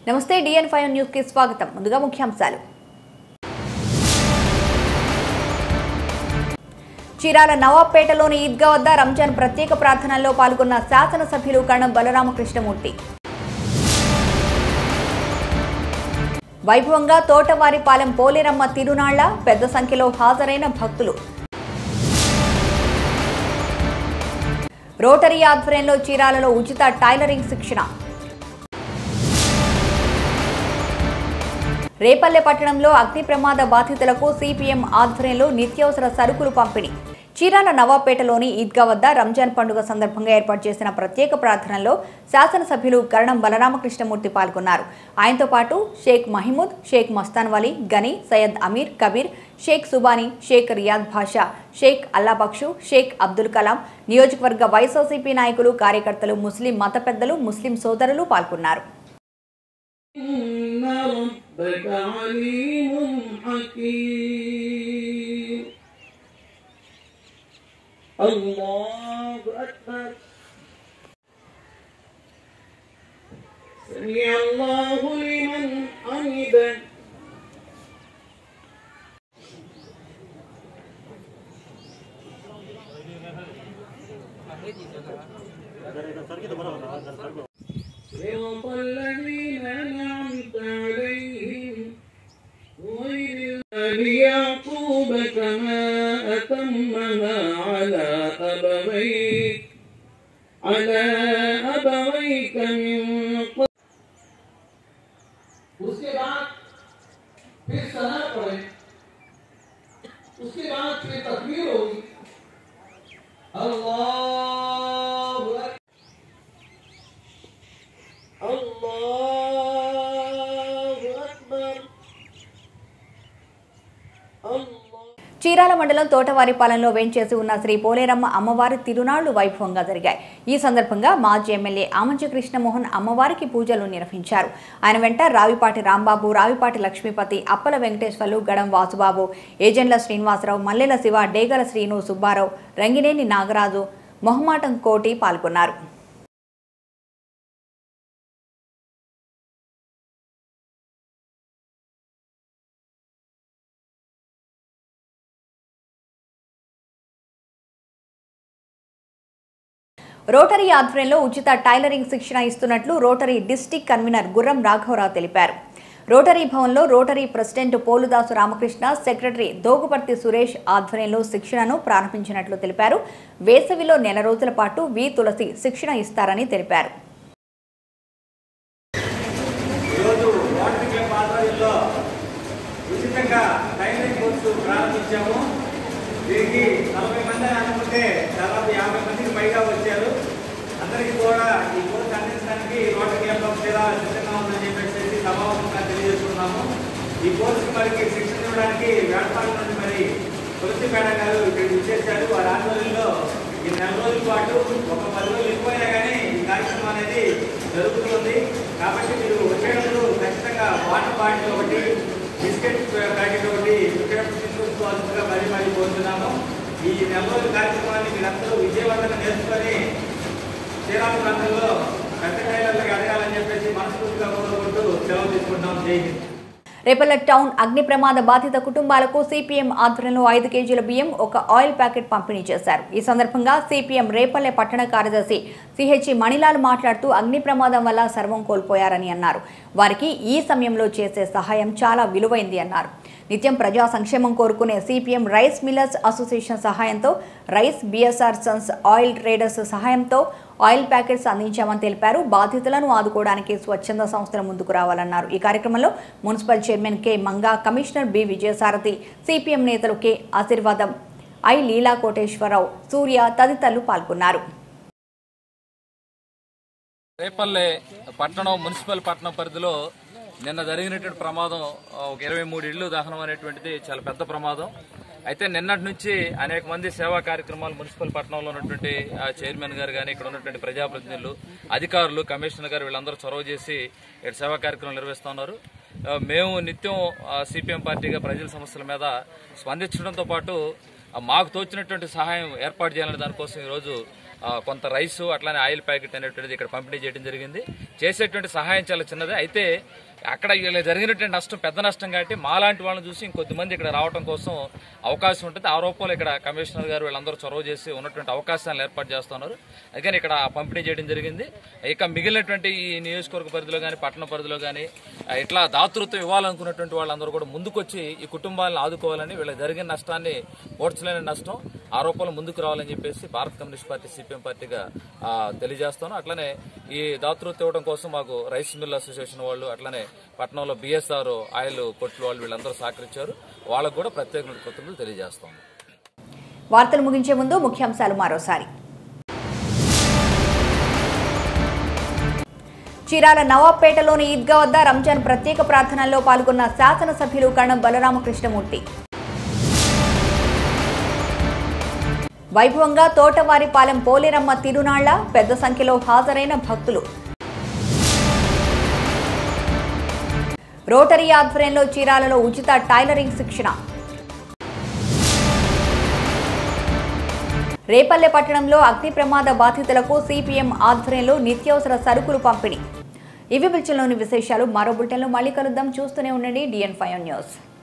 నమస్తే DN5 news కి స్వాగతం. ముందుగా ముఖ్యాంశాలు. చీరాల నవాబ్పేటలోని ఈద్గా వద్ద రంజాన్ ప్రత్యేక ప్రార్థనల్లో పాల్గొన్న శాసనసభ్యులు కణం బలరామకృష్ణమూర్తి. వైభవంగా తోటవారిపాలెం పోలేరమ్మ తిరునాళ్ల పెద్ద సంఖ్యలో హాజరైన భక్తులు. రోటరీ ఆధ్వర్యంలో చీరాలలో ఉచిత టైలరింగ్ శిక్షణ. రేపల్లె పట్టణంలో అగ్ని ప్రమాద బాధితులకు CPM ఆధ్వర్యంలో నిత్యావసర సరుకులు పంపిణీ. చీరాల నవాబ్పేటలోని ఈద్గా వద్ద రంజాన్ పండుగ సందర్భంగా ఏర్పాటు చేసిన ప్రత్యేక ప్రార్థనలో శాసనసభ్యులు కరణం బలరామకృష్ణమూర్తి పాల్గొన్నారు. ఆయనతో పాటు షేక్ మహిమూద్, షేక్ మస్తాన్ వలీ, గని, సయ్యద్ అమీర్, కబీర్, షేక్ సుబానీ, షేక్ రియాద్ భాషా, షేక్ అల్లాబక్షు, షేక్ అబ్దుల్ కలాం, నియోజకవర్గ వైఎస్ఆర్సీపీ నాయకులు, కార్యకర్తలు, ముస్లిం మత పెద్దలు, ముస్లిం సోదరులు పాల్గొన్నారు. ربك عليم حكيم الله أكبر سمع الله لمن حمده صراط الذين أنعمت عليهم غير يعقوب كما أتمها على أبويك من قبل. उसके बाद फिर सना पढ़े, उसके बाद फिर तकबीर होगी. చీరాల మండలం తోటవారిపాలెంలో వేంచేసి ఉన్న శ్రీ పోలేరమ్మ అమ్మవారి తిరునాళ్లు వైభవంగా జరిగాయి. ఈ సందర్భంగా మాజీ ఎమ్మెల్యే ఆమంచి కృష్ణమోహన్ అమ్మవారికి పూజలు నిర్వహించారు. ఆయన వెంట రావిపాటి రాంబాబు, రావిపాటి లక్ష్మీపతి, అప్పల వెంకటేశ్వర్లు, గడం వాసుబాబు, ఏజెండ్ల శ్రీనివాసరావు, మల్లెల శివ, డేగల శ్రీను, సుబ్బారావు, రంగినేని నాగరాజు, మొహమాటం కోటి పాల్గొన్నారు. రోటరీ ఆధ్వర్యంలో ఉచిత టైలరింగ్ శిక్షణ ఇస్తున్నట్లు రోటరీ డిస్టిక్ కన్వీనర్ గుర్రం రాఘవరావు తెలిపారు. రోటరీ భవన్లో rotary president Poludasu Ramakrishna, secretary Doguparthi Suresh ఆధ్వర్యంలో శిక్షణను ప్రారంభించినట్లు తెలిపారు. వేసవిలో నెల రోజుల పాటు వి తులసి శిక్షణ ఇస్తారని తెలిపారు. దీనికి 40 మంది అనుకుంటే దాదాపు 50 మందికి పైగా వచ్చారు. అందరికీ కూడా ఈ కోర్సు అందించడానికి రోటరీ క్లబ్ ఆఫ్ చీరాల సిద్ధంగా ఉందని చెప్పేసి సభాముఖంగా తెలియజేస్తున్నాము. ఈ కోర్సుకి మరి శిక్షణ ఇవ్వడానికి వేటపాలెం నుండి మరి తులసి మేడం గారు ఇక్కడికి వచ్చేసారు. వారి ఆధ్వర్యంలో ఈ నెల రోజుల పాటు ఒక 10 రోజులు ఎక్కువైనా కానీ ఈ కార్యక్రమం అనేది జరుగుతుంది. కాబట్టి మీరు వచ్చేటప్పుడు ఖచ్చితంగా వాటర్ బాటిల్ ఒకటి, బిస్కెట్ ప్యాకెట్ ఒకటి తీసుకుంటూ మరీ కోరుతున్నాము. ఈ నెల రోజుల కార్యక్రమాన్ని మీరందరూ విజయవంతంగా నేర్చుకొని చీరాల ప్రాంతంలో పెద్ద టైలర్లకు అడగాలని చెప్పేసి మనస్ఫూర్తిగా కోరుకుంటూ సెలవు తీసుకుంటాం. జై హింద్. రేపల్లె టౌన్ అగ్ని ప్రమాద బాధిత కుటుంబాలకు CPM ఆధ్వర్యంలో 5 కేజీల బియ్యం, ఒక ఆయిల్ ప్యాకెట్ పంపిణీ చేశారు. ఈ సందర్భంగా CPM రేపల్లె పట్టణ కార్యదర్శి CH మణిలాల్ మాట్లాడుతూ అగ్ని ప్రమాదం వల్ల సర్వం కోల్పోయారని అన్నారు. వారికి ఈ సమయంలో చేసే సహాయం చాలా విలువైంది అన్నారు. నిత్యం ప్రజా సంక్షేమం కోరుకునే CPM రైస్ మిల్లర్స్ అసోసియేషన్ సహాయంతో rice, BSR sons oil traders సహాయంతో ఆయిల్ ప్యాకెట్స్ అందించామని తెలిపారు. బాధితులను ఆదుకోవడానికి స్వచ్ఛంద సంస్థల ముందుకు రావాలన్నారు. ఈ కార్యక్రమంలో municipal chairman K Manga, commissioner B Vijayasarathi, CPM నేతలు K ఆశీర్వాదం, I లీలా కోటేశ్వరరావు, సూర్య తదితరులు పాల్గొన్నారు. రేపల్లె పట్టణం మున్సిపల్ పట్టణం పరిధిలో నిన్న జరిగినటువంటి ప్రమాదం ఒక 23 ఇళ్లు దహనం అనేటువంటిది చాలా పెద్ద ప్రమాదం. అయితే నిన్నటి నుంచి అనేక మంది సేవా కార్యక్రమాలు మున్సిపల్ పట్టణంలో ఉన్నటువంటి చైర్మన్ గారు కానీ, ఇక్కడ ఉన్నటువంటి ప్రజాప్రతినిధులు, అధికారులు, కమిషనర్ గారు వీళ్ళందరూ చొరవ చేసి ఇక్కడ సేవా కార్యక్రమాలు నిర్వహిస్తున్నారు. మేము నిత్యం CPM పార్టీగా ప్రజల సమస్యల మీద స్పందించడంతో పాటు మాకు తోచినటువంటి సహాయం ఏర్పాటు చేయాలనే దానికోసం ఈరోజు కొంత రైసు అట్లానే ఆయిల్ ప్యాకెట్ అనేటువంటిది ఇక్కడ పంపిణీ చేయడం జరిగింది. చేసేటువంటి సహాయం చాలా చిన్నదే, అయితే అక్కడ జరిగినటువంటి నష్టం పెద్ద నష్టం కాబట్టి మాలాంటి వాళ్ళని చూసి ఇంకొద్దిమంది ఇక్కడ రావడం కోసం అవకాశం ఉంటుంది. ఆ రూపంలో ఇక్కడ కమిషనర్ గారు వీళ్ళందరూ చొరవ చేసి ఉన్నటువంటి అవకాశాలను ఏర్పాటు చేస్తున్నారు. అందుకని ఇక్కడ పంపిణీ చేయడం జరిగింది. ఇక మిగిలినటువంటి ఈ నియోజకవర్గ పరిధిలో కానీ పట్టణ పరిధిలో కానీ ఇట్లా దాతృత్వం ఇవ్వాలనుకున్నటువంటి వాళ్ళందరూ కూడా ముందుకొచ్చి ఈ కుటుంబాలను ఆదుకోవాలని, వీళ్ళకి జరిగిన నష్టాన్ని ఓడ్చలేని నష్టం ఆ రూపంలో ముందుకు రావాలని చెప్పేసి భారత కమ్యూనిస్ట్ పార్టీ సిపిఎం పార్టీగా తెలియజేస్తాను. అట్లనే ఈ దాతృత్వం ఇవ్వడం కోసం మాకు రైస్ మిల్ అసోసియేషన్ వాళ్ళు, అట్లనే పట్టణంలో బిఎస్ఆర్ ఆయిల్ కొట్లు వాళ్ళు వీళ్ళందరూ సహకరించారు. వాళ్ళకు కూడా ప్రత్యేక కృతజ్ఞతలు తెలియజేస్తాం. వార్తలు ముగించే ముందు ముఖ్యాంశాలు మరోసారి. చీరాల నవాబ్పేటలోని ఈద్గా వద్ద రంజాన్ ప్రత్యేక ప్రార్థనల్లో పాల్గొన్న శాసనసభ్యులు కణం బలరామకృష్ణమూర్తి. వైభవంగా తోటవారిపాలెం పోలేరమ్మ తిరునాళ్ల పెద్ద సంఖ్యలో హాజరైన భక్తులు. రోటరీ ఆధ్వర్యంలో చీరాలలో ఉచిత టైలరింగ్ శిక్షణ. రేపల్లె పట్టణంలో అగ్ని ప్రమాద బాధితులకు సిపిఎం ఆధ్వర్యంలో నిత్యావసర సరుకులు పంపిణీ. ఇవి బులెటిన్లోని విశేషాలు. మరో బులెటిన్లో మళ్ళీ కలుద్దాం. చూస్తూనే ఉండండి DN5 న్యూస్.